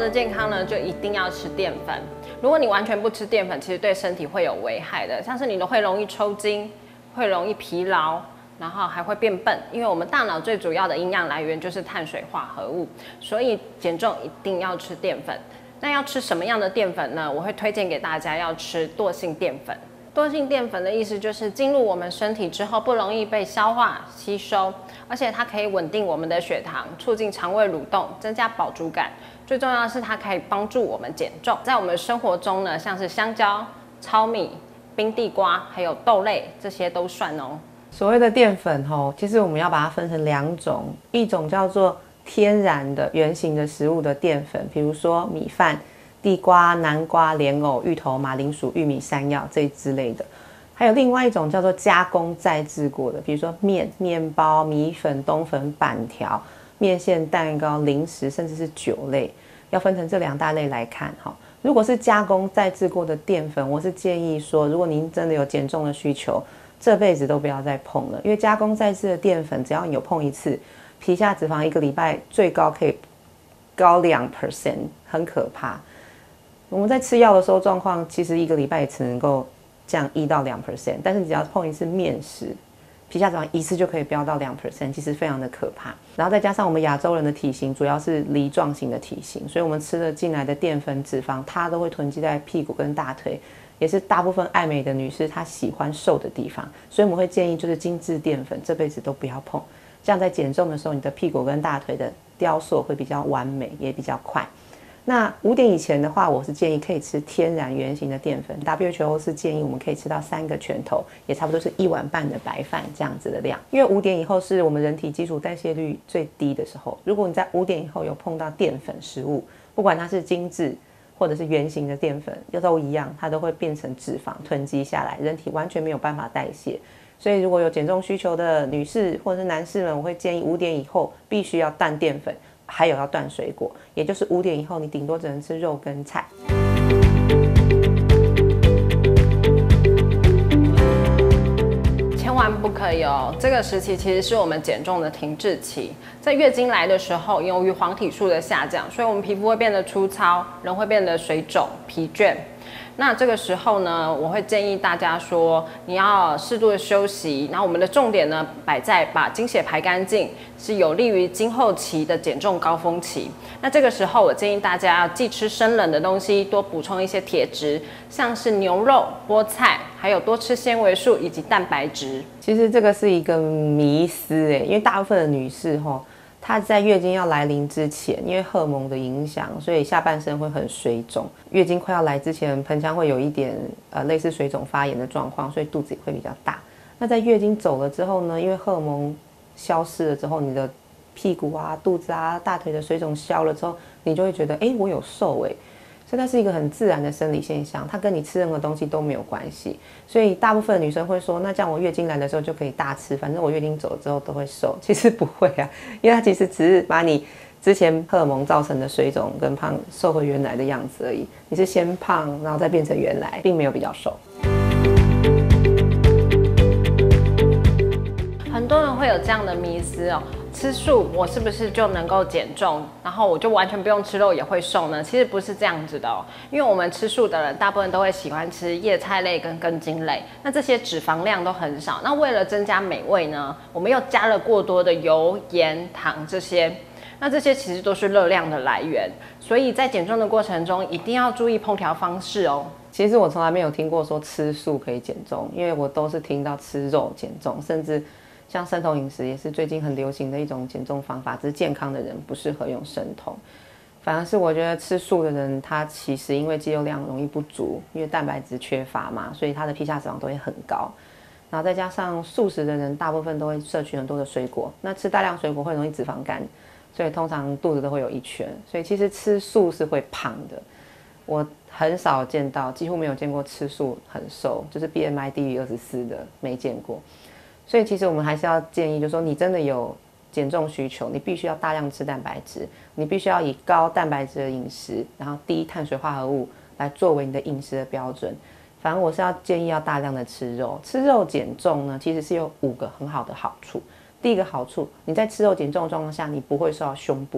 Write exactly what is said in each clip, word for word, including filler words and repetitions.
的健康呢，就一定要吃淀粉。如果你完全不吃淀粉，其实对身体会有危害的，像是你都会容易抽筋，会容易疲劳，然后还会变笨。因为我们大脑最主要的营养来源就是碳水化合物，所以减重一定要吃淀粉。那要吃什么样的淀粉呢？我会推荐给大家要吃惰性淀粉。惰性淀粉的意思就是进入我们身体之后不容易被消化吸收，而且它可以稳定我们的血糖，促进肠胃蠕动，增加饱足感。最重要的是它可以帮助我们减重。在我们生活中呢，像是香蕉、糙米、冰地瓜，还有豆类，这些都算哦。 所谓的淀粉吼，其实我们要把它分成两种，一种叫做天然的原型的食物的淀粉，比如说米饭、地瓜、南瓜、莲藕、芋头、马铃薯、玉米、山药这一之类的。还有另外一种叫做加工再制过的，比如说面、面包、米粉、冬粉、板条、面线、蛋糕、零食，甚至是酒类，要分成这两大类来看哈。如果是加工再制过的淀粉，我是建议说，如果您真的有减重的需求，这辈子都不要再碰了，因为加工再制的淀粉，只要你有碰一次，皮下脂肪一个礼拜最高可以高两 percent， 很可怕。我们在吃药的时候状况，其实一个礼拜也只能够降一到两 percent， 但是你只要碰一次面食，皮下脂肪一次就可以飙到两 percent， 其实非常的可怕。然后再加上我们亚洲人的体型主要是梨状型的体型，所以我们吃了进来的淀粉脂肪，它都会囤积在屁股跟大腿，也是大部分爱美的女士她喜欢瘦的地方。所以我们会建议就是精致淀粉这辈子都不要碰，这样在减重的时候，你的屁股跟大腿的雕塑会比较完美，也比较快。那五点以前的话，我是建议可以吃天然原型的淀粉。W H O 是建议我们可以吃到三个拳头，也差不多是一碗半的白饭这样子的量。因为五点以后是我们人体基础代谢率最低的时候，如果你在五点以后有碰到淀粉食物，不管它是精致或者是原型的淀粉，都一样，它都会变成脂肪囤积下来，人体完全没有办法代谢。所以如果有减重需求的女士或者是男士们，我会建议五点以后必须要淡淀粉，还有要断水果，也就是五点以后你顶多只能吃肉跟菜。 千万不可以哦！这个时期其实是我们减重的停滞期。在月经来的时候，由于黄体素的下降，所以我们皮肤会变得粗糙，人会变得水肿、疲倦。那这个时候呢，我会建议大家说，你要适度的休息。然后我们的重点呢，摆在把经血排干净，是有利于今后期的减重高峰期。那这个时候，我建议大家要既吃生冷的东西，多补充一些铁质，像是牛肉、菠菜，还有多吃纤维素以及蛋白质。 其实这个是一个迷思哎，因为大部分的女士吼，她在月经要来临之前，因为荷尔蒙的影响，所以下半身会很水肿。月经快要来之前，盆腔会有一点呃类似水肿发炎的状况，所以肚子也会比较大。那在月经走了之后呢，因为荷尔蒙消失了之后，你的屁股啊、肚子啊、大腿的水肿消了之后，你就会觉得，哎，我有瘦哎。所以它是一个很自然的生理现象，它跟你吃任何东西都没有关系。所以大部分的女生会说，那这样我月经来的时候就可以大吃，反正我月经走了之后都会瘦。其实不会啊，因为它其实只是把你之前荷尔蒙造成的水肿跟胖瘦回原来的样子而已。你是先胖，然后再变成原来，并没有比较瘦。 很多人会有这样的迷思哦。吃素我是不是就能够减重，然后我就完全不用吃肉也会瘦呢？其实不是这样子的哦，因为我们吃素的人大部分都会喜欢吃叶菜类跟根茎类，那这些脂肪量都很少。那为了增加美味呢，我们又加了过多的油、盐、糖这些，那这些其实都是热量的来源，所以在减重的过程中一定要注意烹调方式哦。 其实我从来没有听过说吃素可以减重，因为我都是听到吃肉减重，甚至像生酮饮食也是最近很流行的一种减重方法，只是健康的人不适合用生酮。反而是我觉得吃素的人，他其实因为肌肉量容易不足，因为蛋白质缺乏嘛，所以他的皮下脂肪都会很高。然后再加上素食的人，大部分都会摄取很多的水果，那吃大量水果会容易脂肪肝，所以通常肚子都会有一圈。所以其实吃素是会胖的。我很少见到，几乎没有见过吃素很瘦，就是 B M I 低于二十四的没见过。所以其实我们还是要建议，就是说你真的有减重需求，你必须要大量吃蛋白质，你必须要以高蛋白质的饮食，然后低碳水化合物来作为你的饮食的标准。反正我是要建议要大量的吃肉，吃肉减重呢，其实是有五个很好的好处。第一个好处，你在吃肉减重的状况下，你不会瘦到胸部，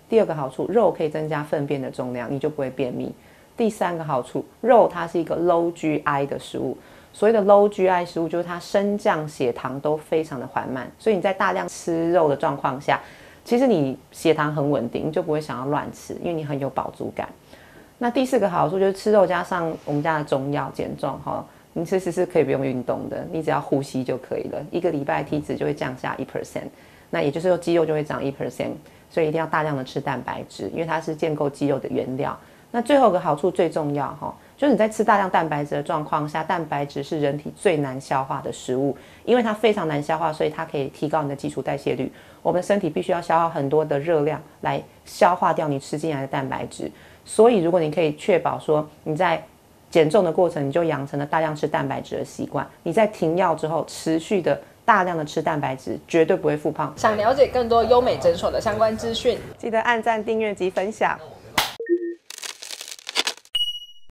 第二个好处，肉可以增加粪便的重量，你就不会便秘。第三个好处，肉它是一个 low G I 的食物。所谓的 low G I 食物，就是它升降血糖都非常的缓慢，所以你在大量吃肉的状况下，其实你血糖很稳定，你就不会想要乱吃，因为你很有饱足感。那第四个好处就是吃肉加上我们家的中药减重哈，你其实是可以不用运动的，你只要呼吸就可以了，一个礼拜体脂就会降下一 percent， 那也就是说肌肉就会长一 percent， 所以一定要大量的吃蛋白质，因为它是建构肌肉的原料。那最后一个好处最重要哈，就是你在吃大量蛋白质的状况下，蛋白质是人体最难消化的食物，因为它非常难消化，所以它可以提高你的基础代谢率。我们身体必须要消耗很多的热量来消化掉你吃进来的蛋白质，所以如果你可以确保说你在减重的过程你就养成了大量吃蛋白质的习惯，你在停药之后持续的大量的吃蛋白质，绝对不会复胖。 想了解更多优美诊所的相关资讯， 记得按赞、订阅及分享。